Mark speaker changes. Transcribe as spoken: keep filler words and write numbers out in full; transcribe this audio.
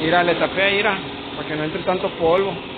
Speaker 1: Mira, le tapé ahí, mira, para que no entre tanto polvo.